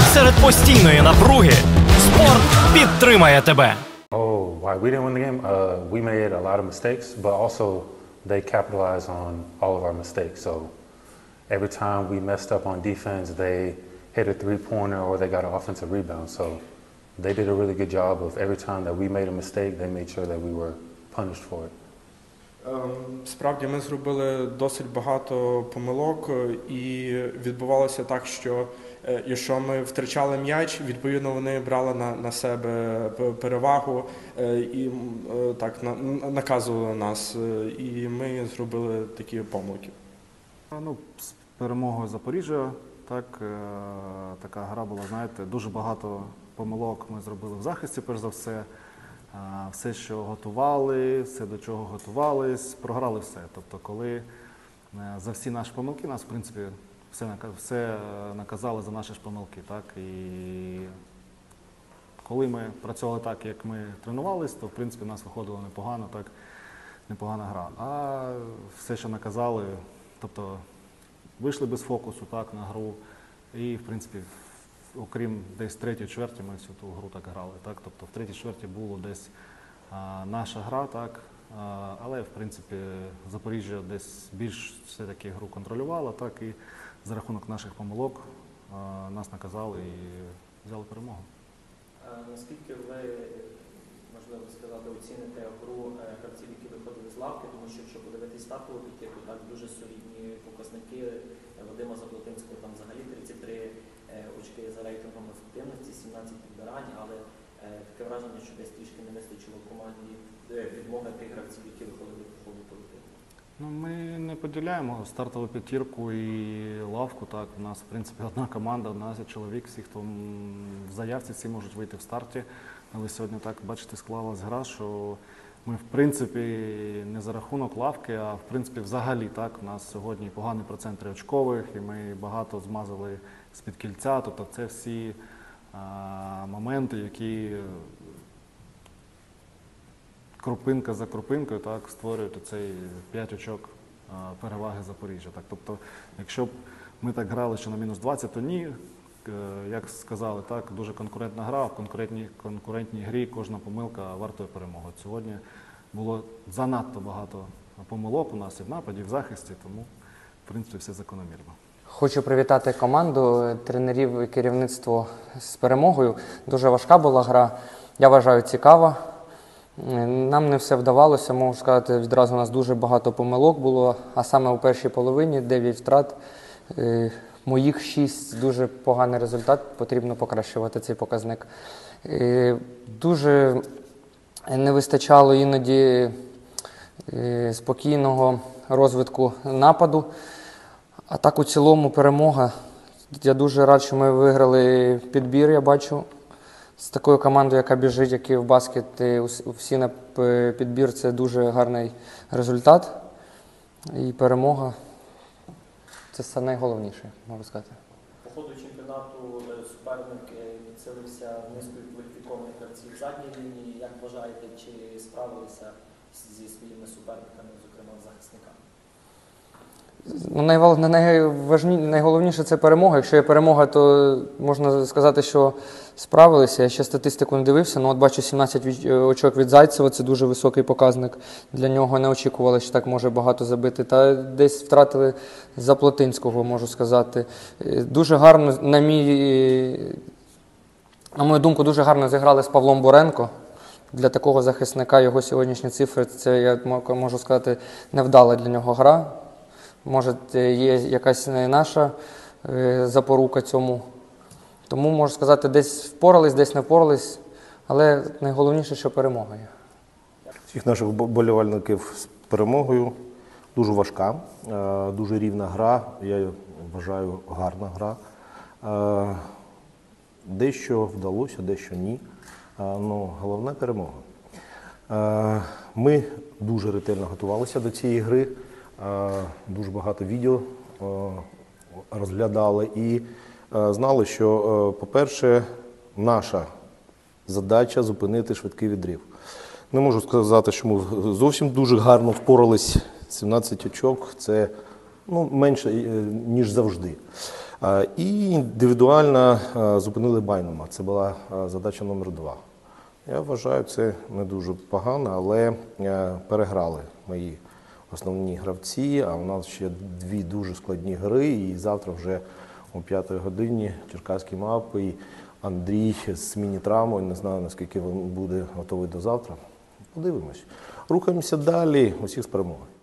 Серед постійної напруги спорт підтримає тебе. Oh, why we didn't win the game? We made a lot of mistakes, but also they capitalized on all of our mistakes. So every time we messed up on defense, they hit a three-pointer or they got an offensive rebound. So they did a really good job of every time that we made a mistake, they made sure that we were punished for it. Справді, ми зробили досить багато помилок, і відбувалося так, що якщо ми втрачали м'яч, відповідно вони брали на себе перевагу і так наказували нас, і ми зробили такі помилки. Ну, з перемогою Запоріжжя, така гра була, знаєте, дуже багато помилок ми зробили в захисті, перш за все. Все, що готували, все, до чого готувались, програли все. Тобто, коли за всі наші помилки, нас, в принципі, все наказали за наші ж помилки. Так? І коли ми працювали так, як ми тренувалися, то, в принципі, у нас виходило непогано, так, непогана гра. А все, що наказали, тобто, вийшли без фокусу, так, на гру, і, в принципі, окрім десь третьої чверті, ми всю ту гру так грали. Так? Тобто в третій чверті було десь наша гра, так? Але в принципі Запоріжжя десь більш все-таки гру контролювала, так? І за рахунок наших помилок нас наказали і взяли перемогу. Наскільки ви, можливо сказати, оціните гру гравців, які виходили з лавки, тому що якщо подивитись стартову п'ятірку, так дуже солідні показники Вадима Заплотинського, там взагалі 33 очки за рейтингом ефективності, 17 підбирань, але таке враження, що десь трішки не вистачило команді відмоги тих гравців, які виходили по ходу колективу. Ну, ми не поділяємо стартову п'ятірку і лавку. Так. У нас, в принципі, одна команда, 11 чоловік, всі, хто в заявці, всі можуть вийти в старті. Але сьогодні, так, бачите, склалась гра, що ми, в принципі, не за рахунок лавки, а, в принципі, взагалі, так, у нас сьогодні поганий процент триочкових, і ми багато змазали з-під кільця. Тобто це всі моменти, які крупинка за крупинкою, так, створюють цей 5 очок переваги Запоріжжя. Так. Тобто, якщо б ми так грали ще на мінус 20, то ні. Як сказали, так, дуже конкурентна гра, в конкурентній грі кожна помилка вартує перемоги. Сьогодні було занадто багато помилок у нас і в нападі, і в захисті, тому, в принципі, все закономірно. Хочу привітати команду, тренерів і керівництво з перемогою. Дуже важка була гра, я вважаю, цікава. Нам не все вдавалося, можу сказати, відразу у нас дуже багато помилок було, а саме у першій половині 9 втрат. Моїх 6 – дуже поганий результат, потрібно покращувати цей показник. Дуже не вистачало іноді спокійного розвитку нападу. А так у цілому перемога. Я дуже рад, що ми виграли підбір, я бачу, з такою командою, яка біжить, як і в баскет, всі на підбір – це дуже гарний результат. І перемога – це найголовніше, можу сказати. По ходу чемпіонату суперник підсилився низкою кваліфікованих гравців в задній лінії. Як вважаєте, чи справилися зі своїми суперниками, зокрема захисниками? Найголовніше – це перемога. Якщо є перемога, то можна сказати, що справилися. Я ще статистику не дивився, але от бачу 17 очок від Зайцева, це дуже високий показник. Для нього не очікували, що так може багато забити. Та десь втратили Заплотинського, можу сказати. Дуже гарно, на мою думку, дуже гарно зіграли з Павлом Буренко. Для такого захисника його сьогоднішні цифри, це, я можу сказати, невдала для нього гра. Може, є якась наша запорука цьому. Тому, можу сказати, десь впорались, десь не впорались, але найголовніше, що перемога є. Всіх наших вболівальників з перемогою. Дуже важка, дуже рівна гра, я вважаю, гарна гра. Дещо вдалося, дещо ні. Ну, головна перемога. Ми дуже ретельно готувалися до цієї гри. Дуже багато відео розглядали і знали, що, по-перше, наша задача – зупинити швидкий відрив. Не можу сказати, що ми зовсім дуже гарно впорались. 17 очок – це менше, ніж завжди. І індивідуально зупинили Байнума. Це була задача номер 2. Я вважаю, це не дуже погано, але переграли мої основні гравці, а у нас ще 2 дуже складні гри, і завтра вже о 5 годині черкаські мавпи, і Андрій з міні-травмою, не знаю, наскільки він буде готовий до завтра. Подивимось. Рухаємося далі, усіх з перемогою.